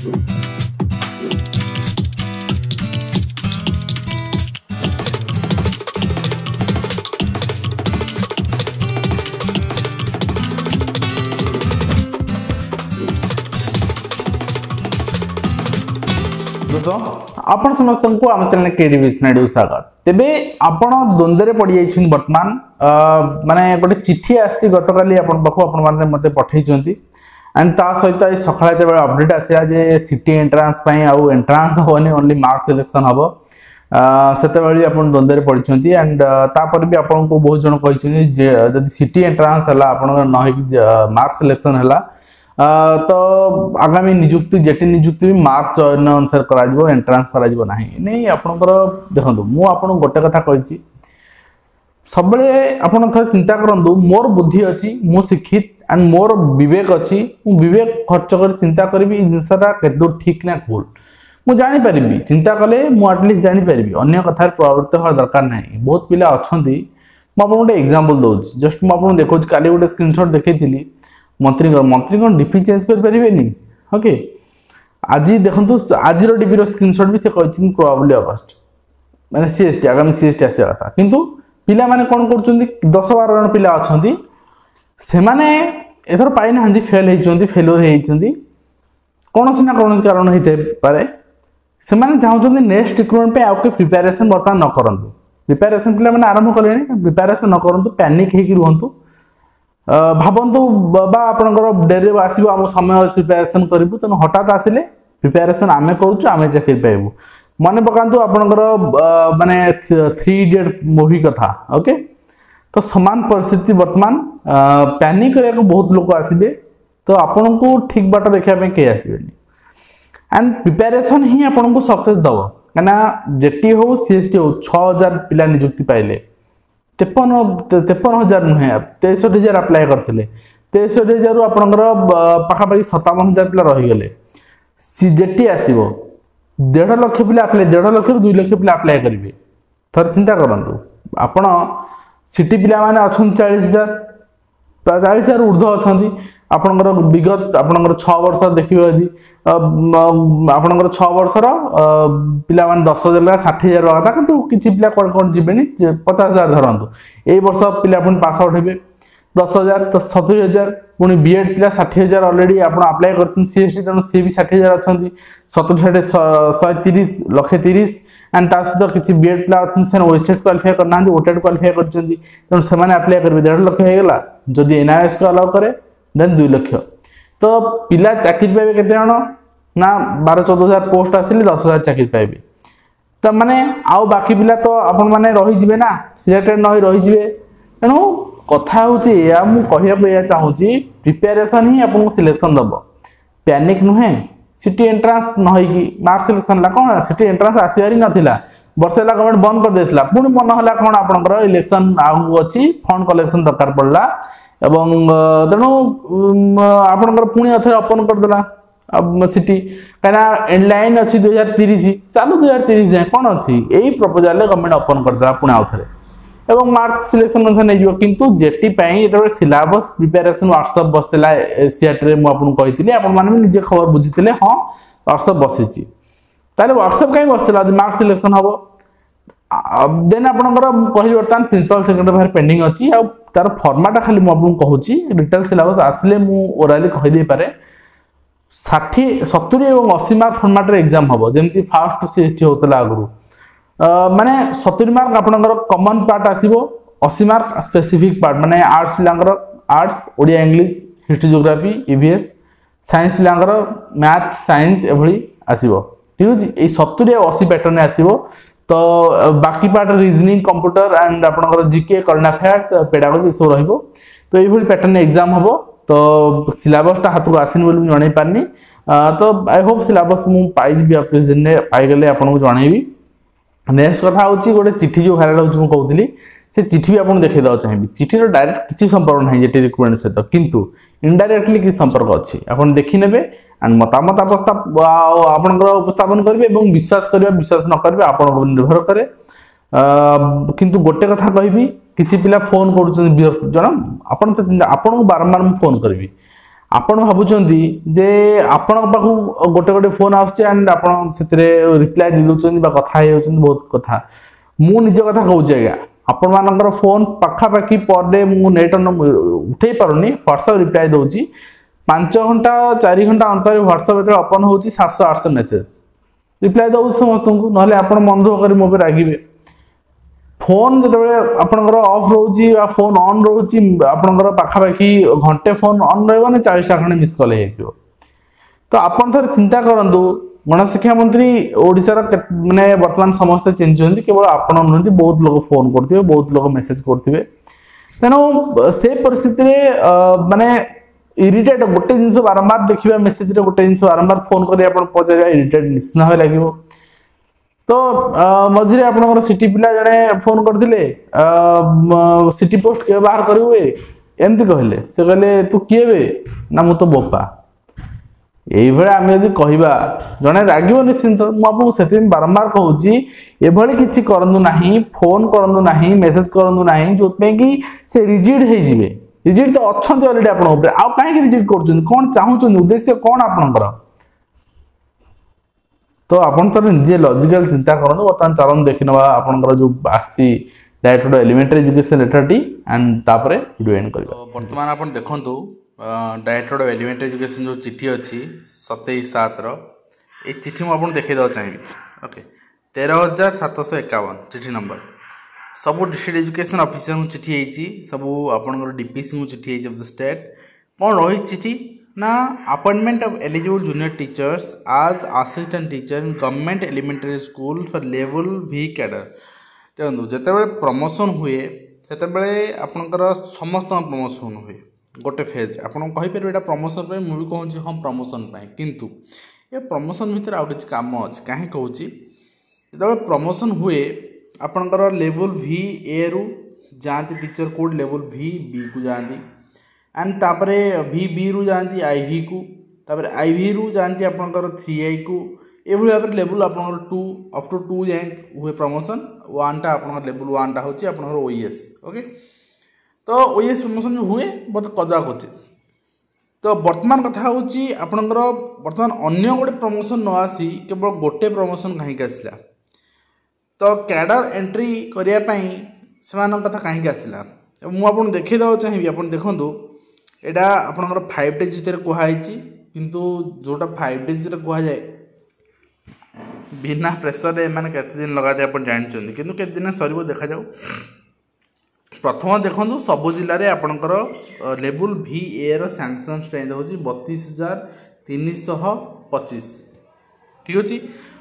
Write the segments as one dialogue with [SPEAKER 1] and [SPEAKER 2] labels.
[SPEAKER 1] आपण समस्त को आम चैनल के स्वागत तेबे आपण द्वंद्व पड़ जाइछन वर्तमान माने गोटे चिट्ठी आसी गतकाली आपण पाखु आपण माने मते पठैछंती एंड ता सहित ए सखाळे बेले अपडेट आसिया जे सिटी एंट्रांस पई आ एंट्रांस होनी ओनली मार्क्स सिलेक्शन हबो सेते बेले आपण द्वंद्व पड़छंती एंड ता पर भी आपण को बहुत जण कहिछन जे जदी सिटी एंट्रांस हला आपण न है मार्क्स सिलेक्शन हला तो आगामी नियुक्ति जेटी नियुक्ति भी मार्क्स चयन अनुसार करा एंट्रांस करा नहीं नहीं आपणकर देखो मु आपन गोटे कथा कही सब आपन थोड़ा चिंता करंतु मोर बुद्धि अच्छी मु शिक्षित एंड मोर विवेक अच्छी मु विवेक खर्च कर चिंता करी जिनसा केदो ठीक ना भूल मु जानी परिबी चिंता कले मु एटलिस्ट जानी परिबी अन्य कथा प्रवृत्त होवा दरकार नहीं बहुत पिला अछंती मु आपन गोटे एग्जांपल दोछ जस्ट मु आपन देखो काली गोटे स्क्रीनशॉट देखैतिली मंत्री कौन डीपी चेंज कर पारे ओके आज देखो आज डीपी स्क्रीनशॉट भी से कही प्रोबेबली अगस्ट माने सीएसटी आगामी सीएसटी आसा कथा किंतु पिला माने कौन कर 10-12 जन पिला अच्छा से माने एथर पाई ना फेल होती फेल्योर होती कौन ना कौन कारण होते पारे से माने चाहते नेक्स्ट रिक्रुटमेंट पे आउ के प्रिपरेशन बर्तमान न करंतु प्रिपरेशन पिला माने आरंभ कले प्रिपरेशन न करंतु पैनिक हेकि रुहंतु भावतु बाबा आपनकर डेरी आसो आम समय प्रिपरेशन करूँ तेना हठात आसिले प्रिपरेशन आम करें चाकरी पाइबू मन पकातु आपनकर माने 3 इडियट मूवी कथा ओके तो समान परिस्थिति वर्तमान पैनिक करने बहुत लोग आसबे तो आपन को ठीक बाट देखा किए आसबे एंड प्रिपरेशन ही आपन को सक्सेस दब कहीं जेटी हो सीएसटी हो 6000 पिला नियुक्ति पाइले 53,000 नुहे 63,000 अप्लाई करते 63,000 आपंकर पाखापाखि 57,000 पिला रहीगले सीजेटी आसो 1.5 लाख पिला अप्लाई 1.5 लाख 2 लाख पिला अप्लाई करेंगे थर चिंता करूँ आपण सिटी पिला माने अच्छा 40,000 ऊर्ध्व अच्छा आपणकर विगत आपणकर 6 वर्ष देखिए यदि आपणकर 6 वर्षर पिला माने 10,000 60,000 कथा किंतु किछि पिला कोन कोन जिबेनी 50,000 धरंतु एई वर्ष पिला पुनी पास आउट हेबे 10,000 तो 70,000 पुनी बीएड पिला 60,000 ऑलरेडी आपण अप्लाई करछन सीएसटी तनो सी भी 60,000 अछंती 70 130 लाख 30 एंड ता सहित किछि बीएड पिला अछन ओएसएट क्वालिफाई करना ओटेट क्वालिफाई करछंती तनो सेमाने अप्लाई करबे 1.5 लाख हेगला जदी एनआईएस को अलाउ करे देन 2 लाख तो पिला चाकरी पाइबे केते जण ना 12-14,000 पोस्ट आसिले 10,000 चाकरी पाइबे तो माने आउ बाकी पिला तो आपण माने रही जिवे ना सिलेक्टेड न रही जिवे तेणु कथा होची या मु कहिया पे चाहूची प्रिपरेशन ही आपन सिलेक्शन दबो पैनिक नुहे सिटी एंट्रांस न होई कि मार्क सिलेक्शन ला कोन सिटी एंट्रांस आसीवारी नथिला वर्षे ला गवर्नमेंट बंद कर देथिला पुनी मन होला कोन आपनकर इलेक्शन आगु अछि फंड कलेक्शन दरकार पड़ला एवं तेणु आपनकर पुणी अथरे ओपन कर देला सिटी कना एंडलाइन अछि 2030 चालू 2030 जाय कोन अछि एई प्रपोजल ले गवर्नमेंट ओपन कर देला पुणी आउथरे एवं मार्क सिलेक्शन अनुसार नै जो किंतु जेटी पई एतबे सिलेबस प्रिपरेशन वर्कशॉप बसतेला एसीएट रे मु आपन कहितली आपन माने निजे खबर बुझितले हां वर्कशॉप बसिछि ताले वर्कशॉप काई बसतेला मार्क सिलेक्शन हबो देन आपनकर पहिल वर्तमान प्रिंसिपल सेक्रेटरी बाहर पेंडिंग अछि आ तार फॉर्मेट खाली मु आपन कहूची डिटेल सिलेबस आसले मु ओराली कहि दे पारे 60 70 एवं 80 मार्क फॉर्मेट रे एग्जाम हबो जेमति फास्ट सीएसटी होतला आगरु माने 70 मार्क आपनकर कॉमन पार्ट आसीबो 80 मार्क स्पेसिफिक पार्ट माने आर्ट्स लांगर arts Odia English history geography EVS science लांगर मैथ साइंस एभली आसीबो ठीक अछि ए 70 और 80 पैटर्न आसीबो तो बाकी पार्ट रीजनिंग कंप्यूटर एंड आपनकर जीके करंट अफेयर्स पेडागोजी सब रहइबो तो एभली पैटर्न एग्जाम हबो तो सिलेबस ता हाथ को आसिन बोली जणै पारनी तो आई होप सिलेबस मु पाइ भी आप कुछ दिन ने पाइ गेले आपन को जणैबी नेक्स्ट कथा होची गोटे चिट्ठी जो वायरल होची मु कहउतली से चिट्ठी भी आपन देखै दउ चाहिबी चिट्ठी रो डायरेक्ट किछि संपर्क नै जेटी रिक्वायरमेंट सहित किंतु इनडायरेक्टली कि संपर्क अछि आपन देखि नेबे एंड मतामत आपनकर उपस्थापन करिवे एवं विश्वास करिवे विश्वास न करिवे आपन पर निर्भर करे किंतु गोटे कथा कहिबी किछि पिला फोन करूछन विरक्त जण आपन को बारंबार फोन करबी आपण भाबुचंदी जे आपण पाखु गोटे गोटे फोन आउछ एंड आपण सेतरे रिप्लाई दे दोचंदी बा कथा हे होचंदी बहुत कथा मु निज कथा कहूची आज्ञा आपण मानकर फोन पाखा पाखी पर डे मु नेट उठे पारुनी व्हाट्सएप रिप्लाई दोची 5 घंटा 4 घंटा अंतर व्हाट्सएप ओपन होची 700 800 मेसेज रिप्लाई दउ समस्त को नहले आपण मन दुख करी मो पे रागिबे फोन जतबे आपनकर ऑफ रहउची या फोन ऑन रहउची आपनकर पाखा पाखी घंटे फोन ऑन रहबो ने 40 टा खंडे मिस कॉल हेकियो तो आपण थर चिंता करंतु गणशिक्षा मंत्री ओडिसा माने वर्तमान समस्त चेंज होती केवल आपण नुहति बहुत लोग फोन करथिबे बहुत लोग मेसेज करथिबे तेनो से परिस्थिति रे माने इरिटेट गोटे जिंस बारंबार देखिबा मेसेज रे गोटे जिंस बारंबार फोन करी आपण पचारिबा इरिटेट निश्चित होय लागिवो तो मझिरे आपनकर सिटी पिला जने फोन करथिले सिटी पोस्ट के बाहर करिवे एंती कहले से कहले तू किएबे ना मु तो बोपा एई भळे आमे यदि कहिबा जने रागिबो निश्चित मु आपको सेति बारंबार कहूची एभଳି किछि करंदु नाही फोन करंदु नाही मेसेज करंदु नाही जोतमे कि से रिजिड हे जिवे रिजिड तो अछंती ऑलरेडी आपन ऊपर आ काहे कि रिजिड करछन कोन चाहुछन उद्देश्य कोन आपनकर तो आपन तो निजे लॉजिकल चिंता करंदु बर्तमान चलन देखिनबा आपनकर जो आसी डायरेक्टर एलिमेंटरी एजुकेशन लेटर टी एंड तापरे वीडियो एंड करबा
[SPEAKER 2] वर्तमान आपन देखंतु डायरेक्टर ऑफ एलिमेंटरी एजुकेशन जो चिठी अच्छी 27/7 ये चिठी मुझे देखा देवा चाहिए ओके 13,751 चिठी नंबर सब डिस्ट्रिक्ट एजुकेशन ऑफिसर को चिठी होती सब आपंकर डीपीसी को चिठी ऑफ द स्टेट कौन रही चिठी ना appointment of eligible junior teachers as assistant teacher in government elementary school for level V cadre देखो जिते प्रमोशन हुए से आपंकर समस्त प्रमोशन हुए गोटे फेज आपन कहीपर यहाँ प्रमोशन पे मुझे कहूँ हाँ प्रमोशन किंतु ये प्रमोशन भितर आउ कि कम अच्छे कहीं कहूँ जो प्रमोशन हुए आपंकर लेवल भी ए रु जाती teacher code level V B को जाती एंड तापरे भी बी रु जाती आई भी को तापर आई भी रु जाती आपंकर 3i को ये भाव में लेवल आपंकर 2 अप टू 2 जाए हुए प्रमोशन 1 टा आपंकर लेवल 1 टा होची आपंकर ओएस ओके तो ओएस प्रमोशन हुए बहुत कदा होचे तो वर्तमान कथा होची आपनकर वर्तमान अन्य गोटे प्रमोशन न आसी केवल गोटे प्रमोशन कहीं आसला तो कैडर एंट्री करिया पई समान कथा कहीं आसला मु आपन देखि दो चाहिए आपन देखंतु एटा आपनकर 5 डेज भितर कोहा हिची किंतु जोटा 5 डेज रे कोहा जाय बिना प्रेशर रे माने केते दिन लगा दे आपन जानछन किंतु केते दिन सरीबो देखा जाऊ प्रथम देखो सबु जिले में आपणकर लेवल भी ए रो सैंक्शन स्ट्रेंथ हो 32,325 ठीक अच्छे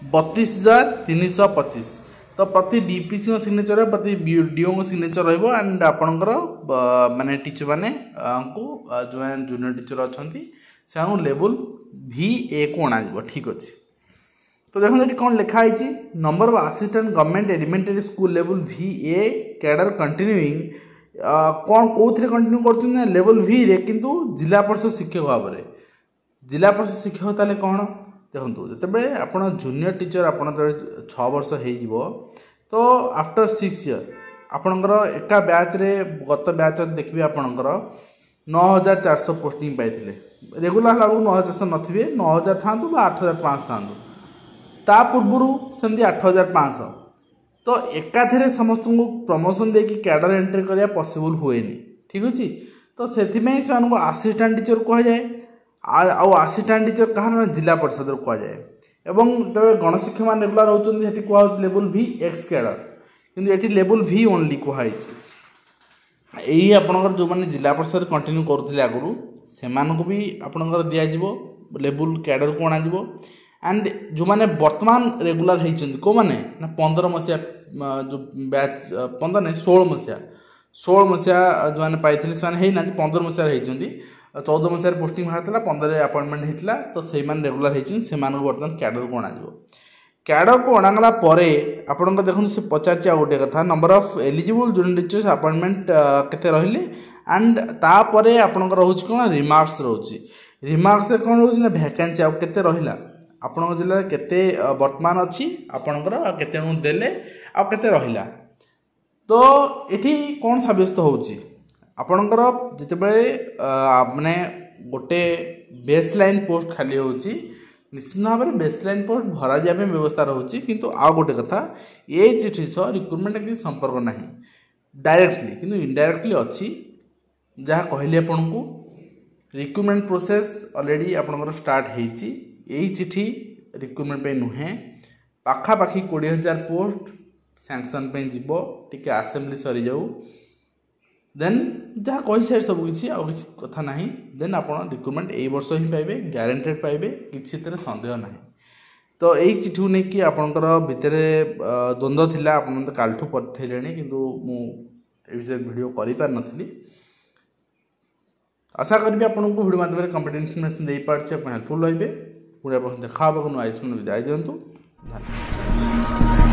[SPEAKER 2] 32,325 तो प्रति डीपीसी सिग्नेचर प्रति डीओ सिग्नेचर रहिबो एंड आपणकर माने टीचर माने को जो जूनियर टीचर अच्छा से लेवल भी ए को अणा ठीक अच्छे तो देखो ये कौन लिखाई number of assistant government elementary school level V A cadre continuing कौन कौन कंटिन्यू कर लेवल भी रे किंतु जिला परिषद शिक्षक भाव में जिला परिषद शिक्षक ताले कौन देखो जिते आप जूनियर टीचर आप 6 वर्ष हो तो आफ्टर 6 ईयर आपणकर एका बैच रे गत बैच देखिए आपणकर 9,400 पोस्टिंग पाई रेगुलर लागू 9,400 नथिबे 9,000 था 8,500 था ता पूर्व सेमती 8,500 तो एकाथरे समस्त को प्रमोशन देकी कैडर एंट्री करिया पॉसिबल हुए ठीक अच्छे तो से असिस्टेंट टीचर कह जाए आउ असिस्टेंट टीचर कहाँ जिला परिषद कह जाए एवं तब गणशिक्षक मान रेगुलर होती कह लेवल भी एक्स कैडर किंतु ये लेवल भी ओनली कहुई यही आपंकर जो मैंने जिला परिषद कंटिन्यू करुले आगु से भी आपंकर दिज्व लेवल कैडर को अणाज एंड जो मैंने वर्तमान रेगुलर होती कौ मैंने ना 15 मसीहा जो बैच 15 नहीं 16 मसीहा जो मैंने पाई से 15 मसीह होती 14 मसीह पोस्टिंग बाहर 15 अपॉइंटमेंट होता तो से रेगुलर होती से बर्तमान कैडर को अणाज कैडर को अणागला आपण देखो से पचार गोटे कथा number of eligible junior teachers appointment केते रहिले एंड तापर आपणकर रोच कौन रिमार्क्स रोची रिमार्क्स कौन रोच ना वैकेंसी आउ केते रहिला आपण जिले केते वर्तमान अच्छी आपणकर केते देले आ केते रहिला तो एठी कौन साब्यस्त होउची आपणकर जितेबळे माने गोटे बेसलाइन पोस्ट खाली होची निश्चित भाव में बेसलाइन पोस्ट भरा जाए व्यवस्था रोचे किंतु आउ गोटे कथा ये चिठी सह रिक्रुटमेंट किसी संपर्क ना डायरेक्टली किंतु इनडायरेक्टली अच्छी जहाँ कहली आपन को रिक्रुटमेंट प्रोसेस ऑलरेडी आपनकर स्टार्ट होती यही चिठी रिक्रुटमेंट पे नुहे पाखापाखि 20,000 पोस्ट सैंक्शन पे जीव टिके असेंबली सरी जाऊ देन जहाँ कही सारे सब किसी आ किसी कथा ना देन आप रिक्रुटमेंट यही वर्ष ही पाइबे ग्यारंटेड पाइबे किसी संदेह ना तो यही चिठी को लेकिन आपंकर भितर द्वंद्व थिला आपन तो कालठू पठेले किंतु मुझे वीडियो कर पार नी आशा करी आपको वीडियो माध्यम कंप्लीट इनफर्मेशन दे पार्टी हेल्पफुल रही पुणी आप देखा विदाय दिंतु धन्यवाद।